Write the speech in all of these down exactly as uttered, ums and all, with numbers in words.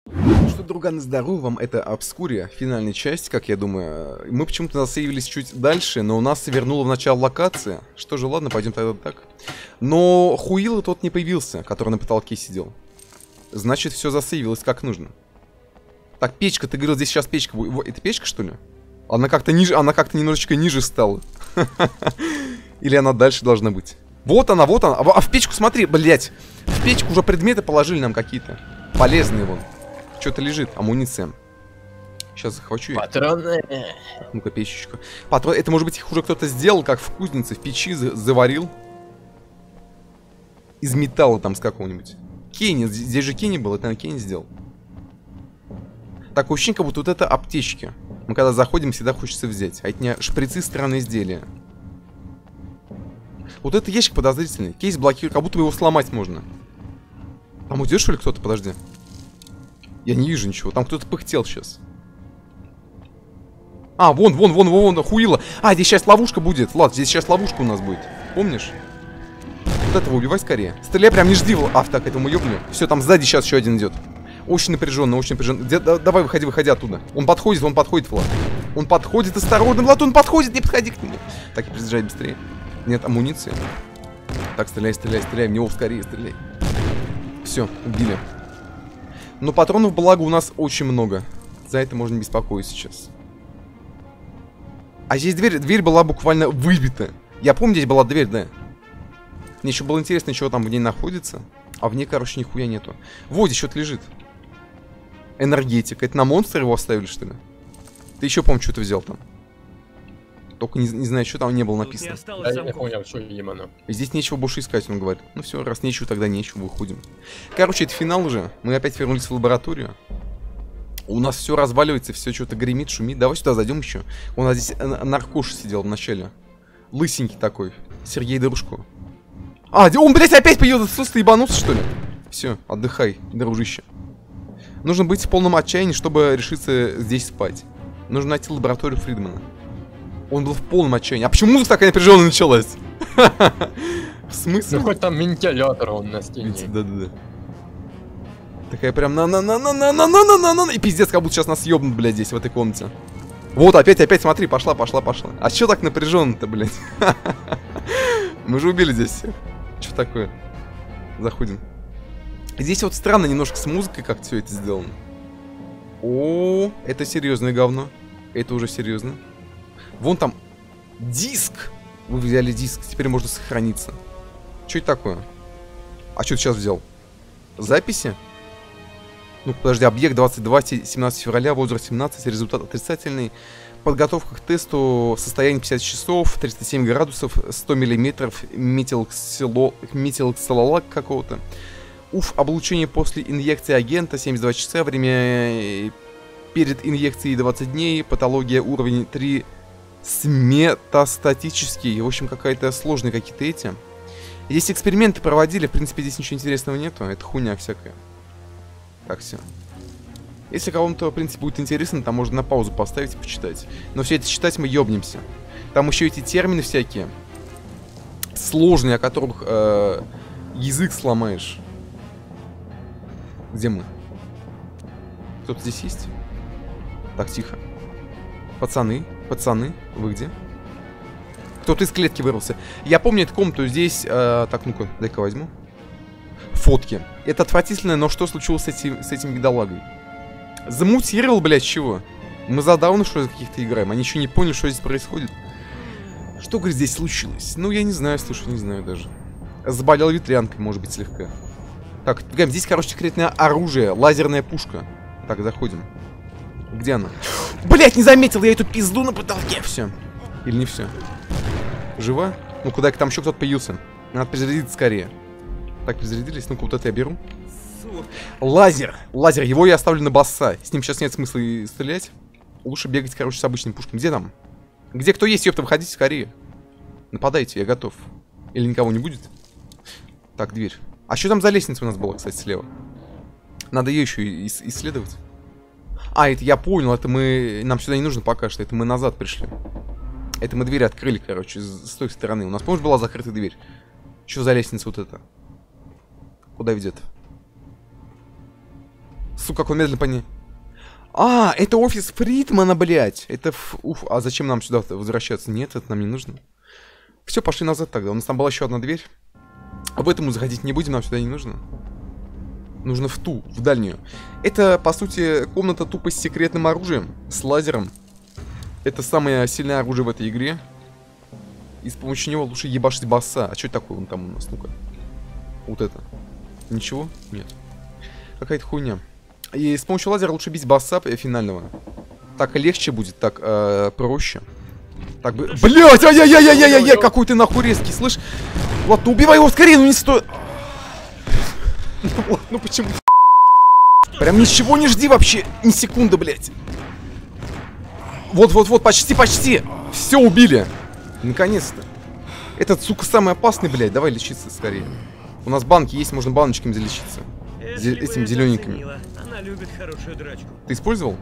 Ну что, друганы, здорово вам, это Обскурия, финальная часть, как я думаю. Мы почему-то засейвились чуть дальше, но у нас вернуло в начало локации. Что же, ладно, пойдем тогда так. Но Хуила тот не появился, который на потолке сидел. Значит, все засейвилось как нужно. Так, печка, ты говорил, здесь сейчас печка будет. Это печка, что ли? Она как-то ниже, она как-то немножечко ниже стала. Или она дальше должна быть? Вот она, вот она. А в печку смотри, блять. В печку уже предметы положили нам какие-то. Полезные вон. Что-то лежит, амуниция. Сейчас захвачу ее. Патроны. Ну-ка, печечка. Патрон. Это, может быть, их уже кто-то сделал, как в кузнице, в печи заварил. Из металла там с какого-нибудь. Кенни, здесь же Кенни был, это, наверное, Кенни сделал. Такое ощущение, как будто вот это аптечки. Мы когда заходим, всегда хочется взять. А это не шприцы, странные изделия. Вот это ящик подозрительный. Кейс блокирует, как будто его сломать можно. Там уйдет, что ли, кто-то? Подожди. Я не вижу ничего. Там кто-то пыхтел сейчас. А, вон, вон, вон, вон, вон, Хуила. А, здесь сейчас ловушка будет. Ладно, здесь сейчас ловушка у нас будет. Помнишь? Вот этого убивай скорее. Стреляй, прям не жди. А, так, это мы ёбнули. Все, там сзади сейчас еще один идет. Очень напряженно, очень напряженно. Где, да, давай, выходи, выходи оттуда. Он подходит, он подходит, Влад. Он подходит, осторожно, Влад, он подходит, не подходи к нему. Так, приезжай быстрее. Нет амуниции. Так, стреляй, стреляй, стреляй. В него скорее стреляй. Все, убили. Но патронов, благо, у нас очень много. За это можно не беспокоиться сейчас. А здесь дверь, дверь была буквально выбита. Я помню, здесь была дверь, да. Мне еще было интересно, чего там в ней находится. А в ней, короче, нихуя нету. Вот здесь что-то лежит. Энергетик. Это на монстра его оставили, что ли? Ты еще, помню, что-то взял там. Только не, не знаю, что там не было написано. Я не понял, что именно. Здесь нечего больше искать, он говорит. Ну все, раз нечего, тогда нечего, выходим. Короче, это финал уже. Мы опять вернулись в лабораторию. У нас все разваливается, все что-то гремит, шумит. Давай сюда зайдем еще. У нас здесь наркош сидел в начале. Лысенький такой. Сергей Дружко. А, он, блядь, опять появился. Ты ебанулся, что ли? Все, отдыхай, дружище. Нужно быть в полном отчаянии, чтобы решиться здесь спать. Нужно найти лабораторию Фридмана. Он был в полном отчаянии. А почему музыка такая напряженная началась? В смысле? Ну хоть там вентилятор он на стене. Да-да-да. Такая прям на-на-на-на-на-на-на-на-на-на. И пиздец, как будто сейчас нас ёбнут, блядь, здесь, в этой комнате. Вот, опять, опять, смотри, пошла, пошла, пошла. А чё так напряженно-то, блядь? Мы же убили здесь всех. Что такое? Заходим. Здесь вот странно немножко с музыкой как все это сделано. О, это серьезное говно. Это уже серьезно. Вон там диск. Вы взяли диск, теперь можно сохраниться. Что это такое? А что ты сейчас взял? Записи? Ну, подожди, объект двадцать два, семнадцатое февраля, возраст семнадцать, результат отрицательный. Подготовка к тесту, состояние пятьдесят часов, триста семь градусов, сто миллиметров, метилксилолак какого-то. Уф, облучение после инъекции агента, семьдесят два часа, время перед инъекцией двадцать дней, патология уровень три. Метастатический. В общем, какая-то сложные какие-то эти. Здесь эксперименты проводили. В принципе, здесь ничего интересного нету. Это хуйня всякая. Так, все. Если кому-то, в принципе, будет интересно, там можно на паузу поставить и почитать. Но все это читать мы ёбнемся. Там еще эти термины всякие. Сложные, о которых э, язык сломаешь. Где мы? Кто-то здесь есть? Так, тихо. Пацаны, пацаны, вы где? Кто-то из клетки вырвался. Я помню эту комнату здесь... Э, так, ну-ка, дай-ка возьму. Фотки. Это отвратительно, но что случилось с этим, с этим бедолагой? Замутировал, блядь, чего? Мы за дауны, что ли, каких-то играем? Они еще не поняли, что здесь происходит. Что, говорит, здесь случилось? Ну, я не знаю, слушай, не знаю даже. Заболел ветрянкой, может быть, слегка. Так, здесь, короче, секретное оружие. Лазерная пушка. Так, заходим. Где она? Блять, не заметил я эту пизду на потолке. Все. Или не все? Жива? Ну, куда-то там еще кто-то появился. Надо перезарядиться скорее. Так, перезарядились. Ну-ка, вот это я беру. Лазер. Лазер. Его я оставлю на босса. С ним сейчас нет смысла и стрелять. Лучше бегать, короче, с обычными пушками. Где там? Где кто есть, ёпта, выходите скорее. Нападайте, я готов. Или никого не будет? Так, дверь. А что там за лестница у нас была, кстати, слева? Надо ее еще ис исследовать. А, это я понял, это мы... Нам сюда не нужно пока что, это мы назад пришли. Это мы дверь открыли, короче, с, с той стороны. У нас, помнишь, была закрытая дверь? Что за лестница вот эта? Куда ведет? Сука, как он медленно по ней. А, это офис Фридмана, блядь. Это... Ф... Уф, а зачем нам сюда возвращаться? Нет, это нам не нужно. Все, пошли назад тогда. У нас там была еще одна дверь. Об этом мы заходить не будем, нам сюда не нужно. Нужно в ту, в дальнюю. Это, по сути, комната тупо с секретным оружием. С лазером. Это самое сильное оружие в этой игре. И с помощью него лучше ебашить босса. А что это такое он там у нас? Ну-ка. Вот это. Ничего? Нет. Какая-то хуйня. И с помощью лазера лучше бить босса финального. Так легче будет, так э, проще. Так бы... Блять, ай-яй-яй-яй-яй-яй, какой ты нахуй резкий, слышь? Ладно, убивай его скорее, ну не стоит. Ну, ну почему? Прям ничего не жди вообще, ни секунды, блять. Вот-вот-вот, почти-почти. Все убили. Наконец-то. Этот, сука, самый опасный, блядь. Давай лечиться скорее. У нас банки есть, можно баночками залечиться. Зе этими зелененькими. Она любит хорошую драчку. Ты использовал?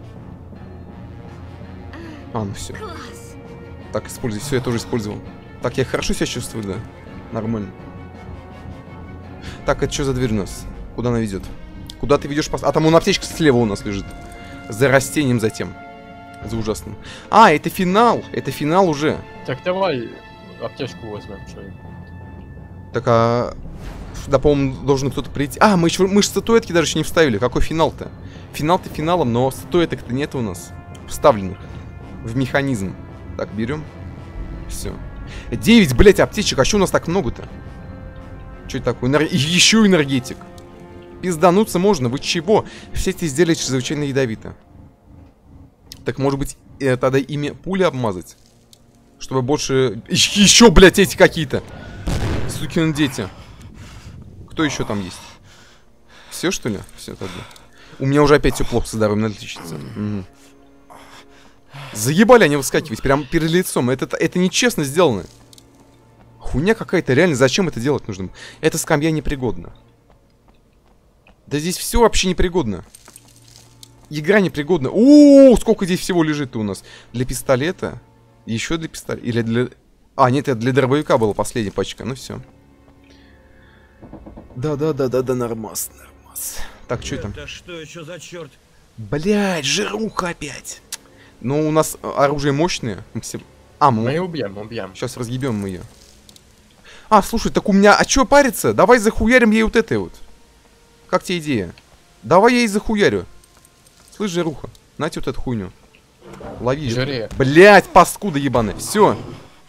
А, ну все. Так, используй. Все, я тоже использовал. Так, я хорошо себя чувствую, да? Нормально. Так, это что за дверь у нас? Куда она ведет? Куда ты ведешь? А там вон аптечка слева у нас лежит. За растением затем. За ужасным. А, это финал. Это финал уже. Так давай аптечку возьмем. Что... Так, а... Да, по-моему, должен кто-то прийти. А, мы, еще, мы же статуэтки даже еще не вставили. Какой финал-то? Финал-то финалом, но статуэток-то нет у нас. Вставленных. В механизм. Так, берем. Все. девять, блять, аптечек. А что у нас так много-то? Что это такое? Энер... Еще энергетик. Пиздануться можно. Вы чего? Все эти изделия чрезвычайно ядовиты. Так, может быть, э, тогда ими пули обмазать? Чтобы больше... Еще, еще блядь, эти какие-то. Сукины дети. Кто еще там есть? Все, что ли? Все тогда. У меня уже опять все плохо со здоровьем, надо лечиться. Угу. Заебали они выскакивать прямо перед лицом. Это, это нечестно сделано. Хуйня какая-то, реально, зачем это делать нужно? Эта скамья непригодна. Да здесь все вообще непригодно. Игра непригодна. У-у-у, сколько здесь всего лежит-то у нас. Для пистолета. Еще для пистолета. Или для... А, нет, это для дробовика была последняя пачка. Ну все. Да-да-да-да-да, нормас, нормас. Так, что там? Это что еще за черт? Блять, жируха опять. Ну, у нас оружие мощное. А, мы... Мы убьем, убьем. Сейчас разъебем мы ее. А, слушай, так у меня... А чё париться? Давай захуярим ей вот этой вот. Как тебе идея? Давай я ей захуярю. Слышь, жируха, нате вот эту хуйню. Лови. Жире. Блять, паскуда ебаная. Все.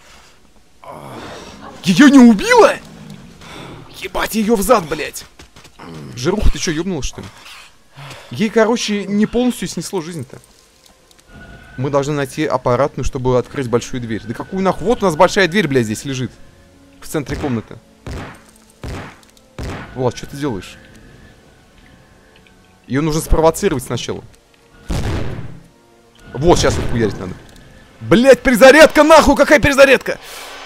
Ее не убила? Ебать ее взад, блять. Жируха, ты что, ёбнула, что ли? Ей, короче, не полностью снесло жизнь-то. Мы должны найти аппаратную, чтобы открыть большую дверь. Да какую нахуй? Вот у нас большая дверь, блядь, здесь лежит. В центре комнаты. Влад, что ты делаешь? Ее нужно спровоцировать сначала. Вот, сейчас вот хуярить надо. Блять, перезарядка, нахуй, какая перезарядка?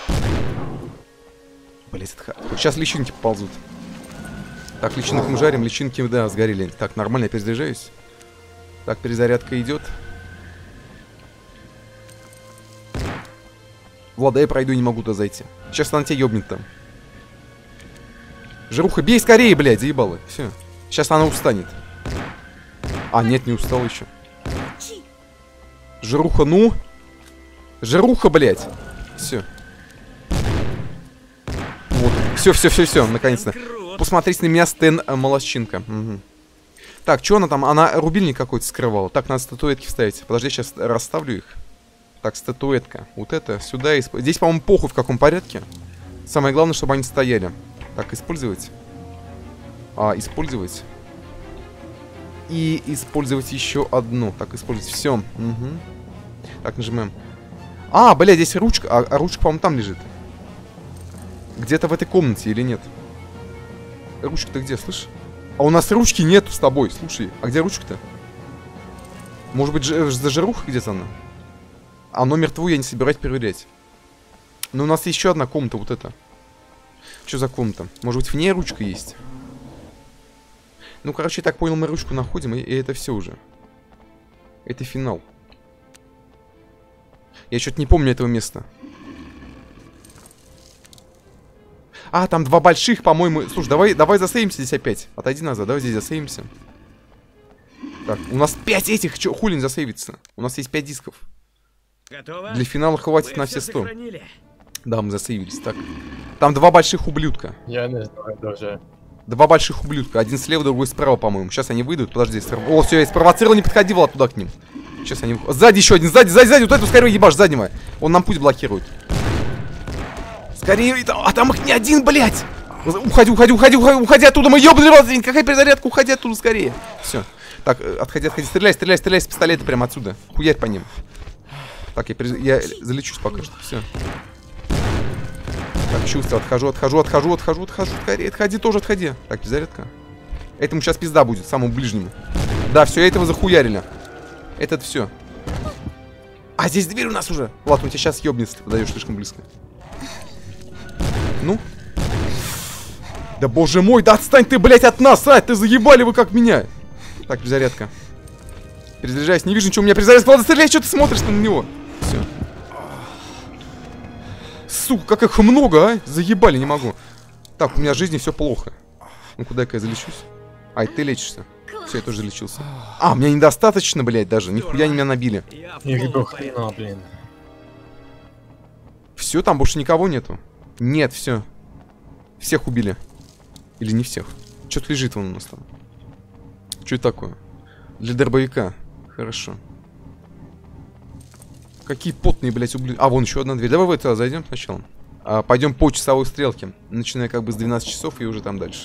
Блять, это... Вот сейчас личинки поползут. Так, личинок мы жарим, личинки, да, сгорели. Так, нормально, я перезаряжаюсь. Так, перезарядка идет. Влада, я пройду, не могу туда зайти. Сейчас она тебя ёбнет там. Жируха, бей скорее, блядь, заебало. Все. Сейчас она устанет. А, нет, не устал еще. Жируха, ну. Жируха, блядь. Все. Вот. Все, все, все, все, наконец-то. Посмотрите на меня, Стэн э, Молодчинка. Угу. Так, что она там? Она рубильник какой-то скрывала. Так, надо статуэтки вставить. Подожди, сейчас расставлю их. Так, статуэтка. Вот это сюда. Исп... Здесь, по-моему, похуй в каком порядке. Самое главное, чтобы они стояли. Так, использовать. А, использовать. И использовать еще одну. Так, использовать все. Угу. Так, нажимаем. А, блядь, здесь ручка. А, а ручка, по-моему, там лежит. Где-то в этой комнате или нет? Ручка-то где, слышь? А у нас ручки нету с тобой, слушай. А где ручка-то? Может быть, за жируха где-то она? А номер твой я не собираюсь проверять. Но у нас есть еще одна комната, вот эта. Что за комната? Может быть, в ней ручка есть? Ну, короче, я так понял, мы ручку находим, и, и это все уже. Это финал. Я что-то не помню этого места. А, там два больших, по-моему. Слушай, давай, давай засейвимся здесь опять. Отойди назад, давай здесь засейвимся. Так, у нас пять этих, чё, хули не засейвится? У нас есть пять дисков. Готово? Для финала хватит Мы на все все сто. сохранили. Да, мы засейвились. Так. Там два больших ублюдка. Я не знаю даже. Два больших ублюдка. Один слева, другой справа, по-моему. Сейчас они выйдут. Подожди, справа. О, все, я спровоцировал, не подходи, Влад, туда к ним. Сейчас они... Сзади еще один, сзади, сзади, сзади. Вот эту скорее ебашь, заднего. Он нам путь блокирует. Скорее, а там их не один, блядь. Уходи, уходи, уходи, уходи, уходи оттуда, мы ебаный родственник. Какая перезарядка, уходи оттуда скорее. Все. Так, отходи, отходи, стреляй, стреляй, стреляй с пистолета прямо отсюда. Хуярь по ним. Так, я, перез... я залечусь пока что, все. Так, чувство, отхожу, отхожу, отхожу, отхожу, отхожу, скорее, отходи, тоже отходи. Так, перезарядка. Этому сейчас пизда будет, самому ближнему. Да, все, этого захуярили. Этот все. А, здесь дверь у нас уже. Ладно, он тебя сейчас ебнется, ты подойдешь слишком близко. Ну? Да боже мой, да отстань ты, блядь, от нас, а! Ты заебали вы как меня. Так, перезарядка. Перезаряжайся, не вижу ничего, у меня перезарядка. Ладно, стреляй, что ты смотришь на него? Все. Сука, как их много, а? Заебали, не могу. Так, у меня в жизни все плохо. Ну, куда-ка я залечусь? Ай, ты лечишься. Все, я тоже лечился. А, у меня недостаточно, блядь, даже. Нихуя не меня набили. Я в Никакого полном хрена, порядке. блин. Все, там больше никого нету. Нет, все. Всех убили. Или не всех. Что-то лежит вон у нас там. Что это такое? Для дробовика. Хорошо. Какие потные, блядь, ублюдки. А, вон еще одна дверь. Давай в это зайдем сначала. А, пойдем по часовой стрелке. Начиная как бы с двенадцати часов и уже там дальше.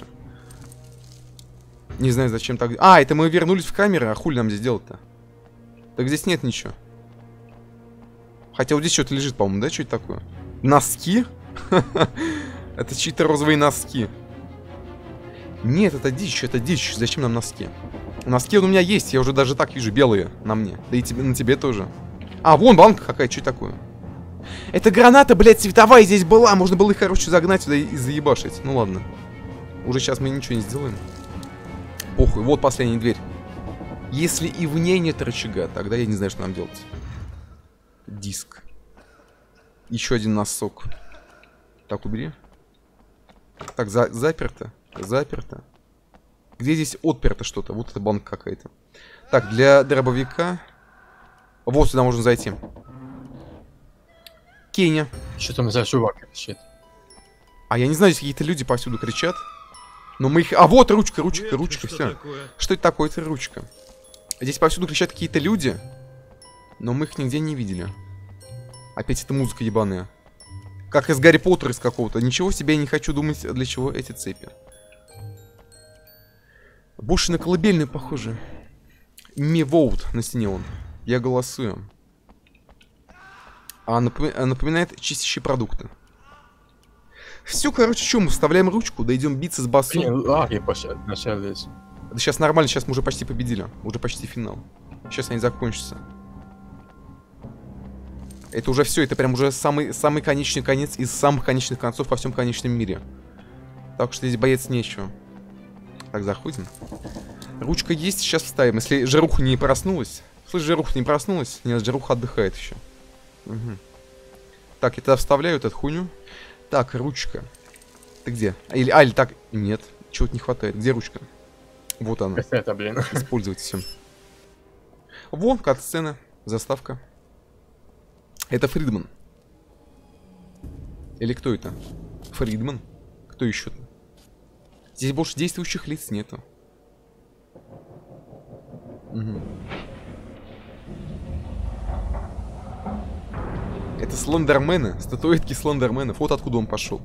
Не знаю, зачем так... А, это мы вернулись в камеры, а хули нам здесь делать-то? Так здесь нет ничего. Хотя вот здесь что-то лежит, по-моему, да? Что это такое? Носки? Это чьи-то розовые носки. Нет, это дичь, это дичь. Зачем нам носки? Носки у меня есть, я уже даже так вижу, белые на мне. Да и тебе, на тебе тоже. А, вон банка какая, что это такое? Это граната, блядь, цветовая здесь была. Можно было их, короче, загнать сюда и заебашить. Ну ладно. Уже сейчас мы ничего не сделаем. Похуй, вот последняя дверь. Если и в ней нет рычага, тогда я не знаю, что нам делать. Диск. Еще один носок. Так, убери. Так, за заперто. Заперто. Где здесь отперто что-то? Вот это банка какая-то. Так, для дробовика. Вот сюда можно зайти. Кеня. Что там за чувак кричит? А я не знаю, здесь какие-то люди повсюду кричат. Но мы их... А, вот ручка, ручка, Это ручка, что все. такое? Что это такое? Это ручка. Здесь повсюду кричат какие-то люди. Но мы их нигде не видели. Опять эта музыка ебаная. Как из Гарри Поттера из какого-то. Ничего себе, я не хочу думать, для чего эти цепи. Больше на колыбельную похоже. Me vote на стене он. Я голосую. А напоми... напоминает чистящие продукты. Все, короче, что, мы вставляем ручку, да идем биться с басом. Блин, лаги начались. Да сейчас нормально, сейчас мы уже почти победили. Уже почти финал. Сейчас они закончатся. Это уже все, это прям уже самый, самый конечный конец из самых конечных концов во всем конечном мире. Так что здесь боец нечего. Так, заходим. Ручка есть, сейчас вставим. Если Жаруха не проснулась. Слышь, Жаруха не проснулась? Нет, Жаруха отдыхает еще. Угу. Так, это вставляю эту хуйню. Так, ручка. Ты где? Или, а, или так... Нет, чего-то не хватает. Где ручка? Вот она. Это, блин. Использовать все. Во, кат-сцена. Заставка. Это Фридман. Или кто это? Фридман? Кто еще-то? Здесь больше действующих лиц нету. Угу. Это Слендермены, статуэтки Слендерменов. Вот откуда он пошел.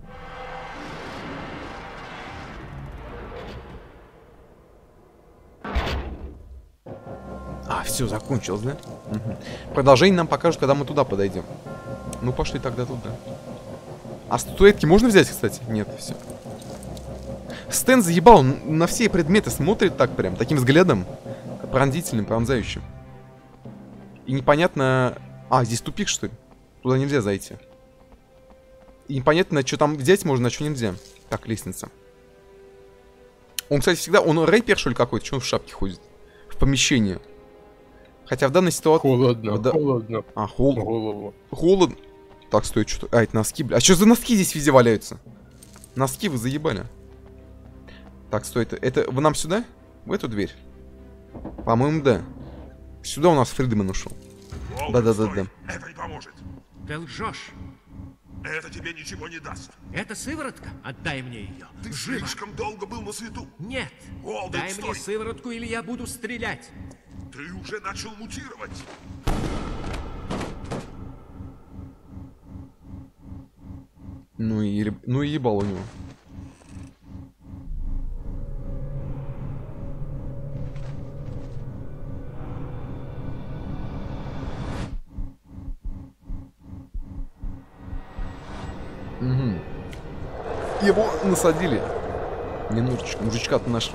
А, все, закончилось, да? Угу. Продолжение нам покажут, когда мы туда подойдем. Ну, пошли тогда туда. А статуэтки можно взять, кстати? Нет, все. Стэн заебал, он на все предметы смотрит так прям, таким взглядом. Пронзительным, пронзающим. И непонятно... А, здесь тупик, что ли? Туда нельзя зайти. И непонятно, что там взять можно, а что нельзя. Так, лестница. Он, кстати, всегда... Он рэпер, что ли, какой-то? Что он в шапке ходит? В помещении. Хотя в данной ситуации... Холодно, да... холодно. А, холодно. Голову. Холодно. Так, стоит что-то... А, это носки, бля. А что за носки здесь везде валяются? Носки вы заебали. Так, стой, это... Это вы нам сюда? В эту дверь? По-моему, да. Сюда у нас Фридман ушел. Да-да-да-да. Это не поможет. Ты лжешь. Это тебе ничего не даст. Это сыворотка? Отдай мне ее. Ты слишком долго был на свету. Нет. Уолден, Дай стой. мне сыворотку, или я буду стрелять. Ты уже начал мутировать. Ну и, ну и ебал у него. Угу. Его насадили. Минуточку, мужичка-то нашли.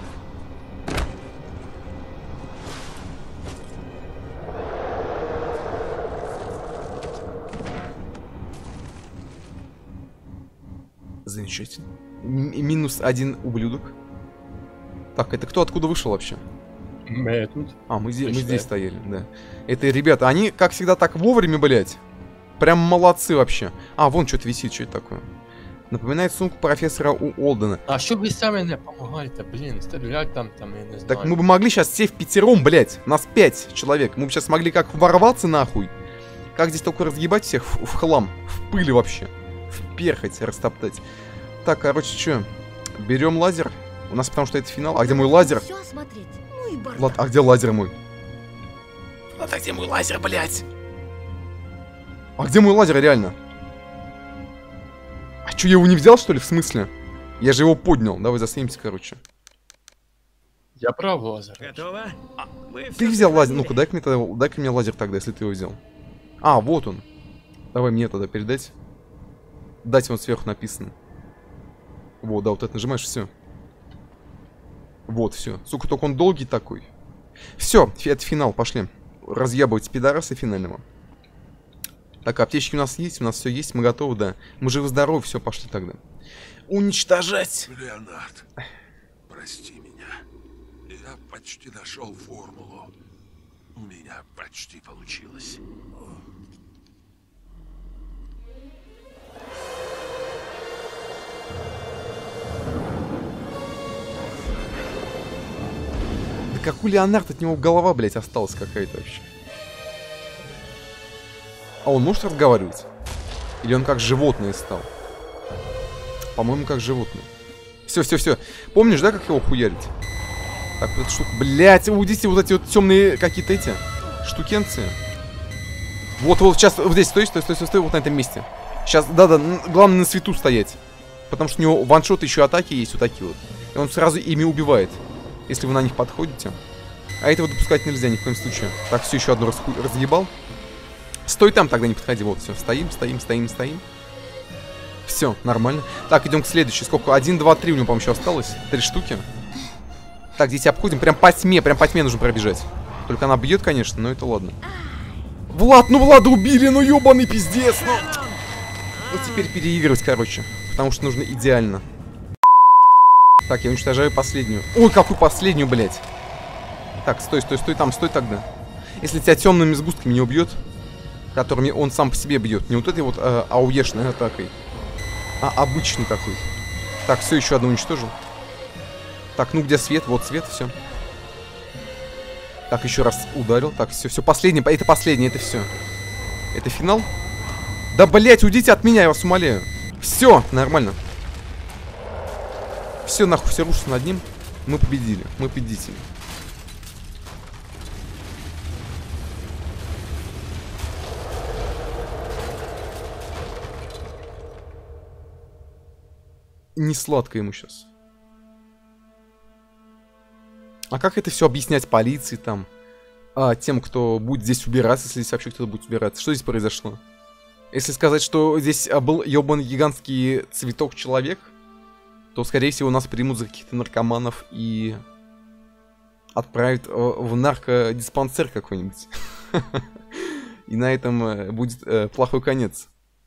Замечательно. М- минус один ублюдок. Так, это кто откуда вышел вообще? Мы тут. А, мы, здесь, мы Точно. здесь стояли, да. Это ребята, они, как всегда, так вовремя, блядь. Прям молодцы вообще. А, вон что-то висит, что это такое. Напоминает сумку профессора у Олдена. А що ви саме не помагаєте, блін, стрілять там, там, я не знаю. Так мы бы могли сейчас все в пятером, блядь. Нас пять человек. Мы бы сейчас могли как ворваться нахуй. Как здесь только разъебать всех в, в хлам. В пыли вообще. В перхоть растоптать. Так, короче, что? Берем лазер. У нас потому что это финал. А где мой лазер? Все осмотреть. Ну и бардак. Влад, а где лазер мой? Влад, а где мой лазер, блядь? А где мой лазер, реально? А чё, я его не взял, что ли, в смысле? Я же его поднял. Давай заснимемся, короче. Я прав лазер. Готово? Мы Ты всё взял лазер? сохранили. Ну-ка, дай-ка мне тогда, дай-ка мне лазер тогда, если ты его взял. А, вот он. Давай мне тогда передать. Дать вон сверху написано. Вот, да, вот это нажимаешь, все. Вот, все. Сука, только он долгий такой. Все, это финал, пошли. Разъябывать пидораса финального. Так, аптечки у нас есть, у нас все есть, мы готовы, да. Мы живы-здоровы, все, пошли тогда. Уничтожать! Леонард, прости меня. Я почти нашел формулу. У меня почти получилось. Да как у Леонарда, от него голова, блядь, осталась какая-то вообще. А он может разговаривать? Или он как животное стал? По-моему, как животное. Все, все, все. Помнишь, да, как его хуярить? Так, вот эта штука. Блять, уйдите, вот эти вот темные какие-то эти штукенцы. Вот, вот, сейчас, вот здесь, стой, стой, стой, стой, стой, вот на этом месте. Сейчас, да-да, н- главное на свету стоять. Потому что у него ваншот еще атаки есть, вот такие вот. И он сразу ими убивает, если вы на них подходите. А этого допускать нельзя ни в коем случае. Так, все, еще одну расху... разъебал. Стой там, тогда не подходи. Вот, все, стоим, стоим, стоим, стоим. Все, нормально. Так, идем к следующей. Сколько? Один, два, три у него, по-моему, еще осталось. Три штуки. Так, здесь обходим. Прям по тьме, прям по тьме нужно пробежать. Только она бьет, конечно, но это ладно. Влад, ну Влада убили, ну ебаный пиздец, ну. Вот теперь переигрывать, короче. Потому что нужно идеально. Так, я уничтожаю последнюю. Ой, какую последнюю, блядь. Так, стой, стой, стой там, стой тогда. Если тебя темными сгустками не убьет, которыми он сам по себе бьет, не вот этой вот э, ауешной атакой, а обычный такой. Так, все, еще одну уничтожил. Так, ну где свет? Вот свет, все. Так, еще раз ударил. Так, все, все, последнее, это последнее, это все. Это финал? Да, блять, уйдите от меня, я вас умоляю. Все, нормально. Все, нахуй, все рушится над ним. Мы победили, мы победители. Не сладко ему сейчас. А как это все объяснять полиции там? А тем, кто будет здесь убираться, если здесь вообще кто-то будет убираться? Что здесь произошло? Если сказать, что здесь а, был ебаный гигантский цветок-человек, то, скорее всего, нас примут за каких-то наркоманов и отправят э, в наркодиспансер какой-нибудь. И на этом э, будет э, плохой конец.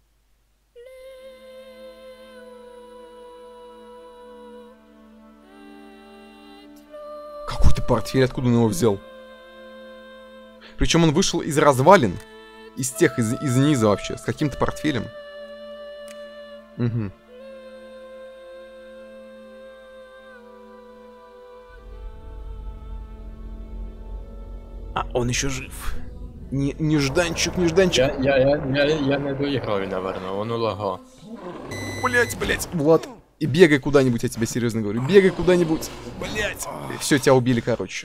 Какой-то портфель, откуда он его взял? Причем он вышел из развалин. Из тех, из, из низа вообще. С каким-то портфелем. Угу. А он еще жив. Не, нежданчик, нежданчик. Я, я, я, я, я не доиграю, наверное, он улагал. Блять, блять, Влад. И бегай куда-нибудь, я тебе серьезно говорю. Бегай куда-нибудь. Блять. Все, тебя убили, короче.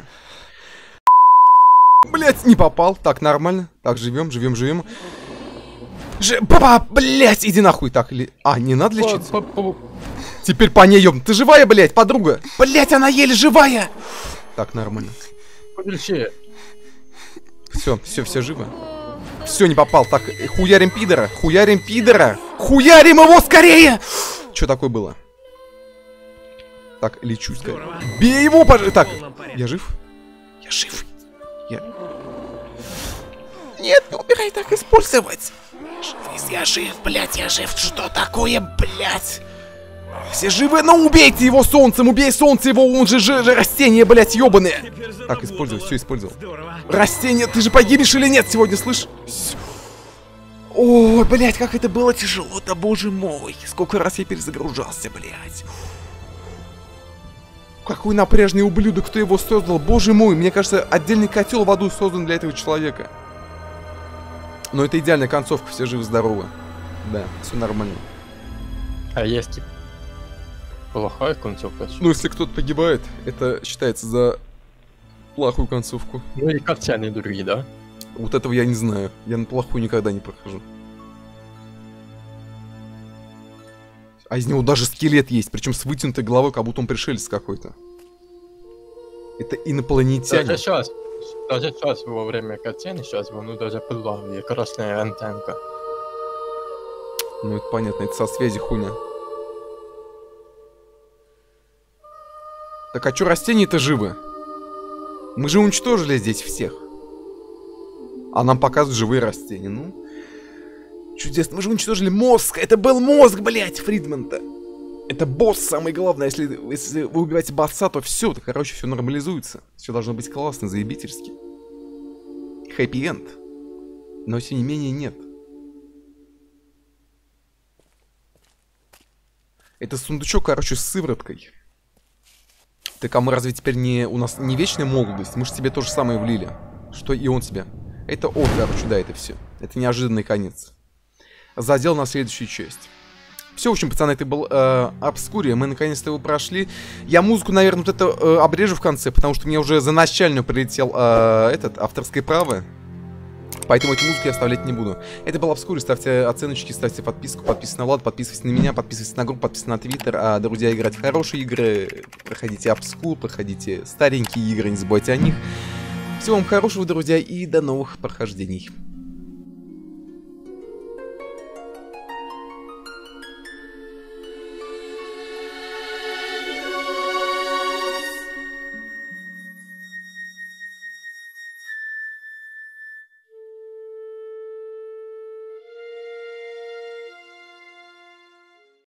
Блять, не попал. Так, нормально. Так, живем, живем, живем. Ж... Папа, блять, иди нахуй. Так, или... А, не надо лечиться? По- по- по- Теперь по ней ёб. Ты живая, блять, подруга? Блять, она еле живая. Так, нормально. Подключи. Все, все, все живы. Все, не попал. Так, хуярим пидора. Хуярим пидора. Хуярим его скорее! Что такое было? Так, лечусь. Здорово. Бей его, пожалуйста. Так, В полном порядке. я жив? Я жив. Я... Нет, не убирай так использовать. Я жив, блядь, я жив. Что такое, блядь? Все живы, но убейте его солнцем, убей солнце его, он же, же, же растение, блядь, ёбаное. Теперь за Так, работу. использовал, все использовал. Здорово. Растение, ты же погибнешь или нет сегодня, слышь? Ой, блядь, как это было тяжело-то, боже мой. Сколько раз я перезагружался, блядь. Какой напряжный ублюдок, кто его создал, боже мой. Мне кажется, отдельный котел в аду создан для этого человека. Но это идеальная концовка, все живы-здоровы. Да, все нормально. А есть типа плохая концовка? Ну, если кто-то погибает, это считается за плохую концовку. Ну и картины другие, да? Вот этого я не знаю. Я на плохую никогда не прохожу. А из него даже скелет есть, причем с вытянутой головой, как будто он пришелец какой-то. Это инопланетянин. Даже сейчас, даже сейчас во время картины, сейчас ну даже плавали, красная антенка. Ну это понятно, это со связи хуйня. Так а чё растения-то живы? Мы же уничтожили здесь всех. А нам показывают живые растения, ну... Чудесно, мы же уничтожили мозг! Это был мозг, блядь, Фридмана-то! Это босс, самое главное, если, если вы убиваете босса, то все, то, короче, все нормализуется. Все должно быть классно, заебительски. Хэппи-энд. Но, тем не менее, нет. Это сундучок, короче, с сывороткой. Так, а мы разве теперь не... У нас не вечная молодость? Мы же тебе то же самое влили. Что и он тебе. Это он, короче, да, это все. Это неожиданный конец. Задел на следующую часть. Все, в общем, пацаны, это был э, Обскурия. Мы наконец-то его прошли. Я музыку, наверное, вот это э, обрежу в конце, потому что мне уже за начальную прилетел э, этот, авторское право. Поэтому эту музыку я оставлять не буду. Это был Обскурия. Ставьте оценочки, ставьте подписку, подписывайтесь на Влад, подписывайтесь на меня, подписывайтесь на группу, подписывайтесь на Твиттер. А, друзья, играть в хорошие игры. Проходите Обскур, проходите старенькие игры, не забывайте о них. Всего вам хорошего, друзья, и до новых прохождений.